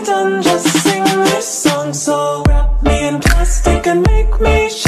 done, just sing this song. So wrap me in plastic and make me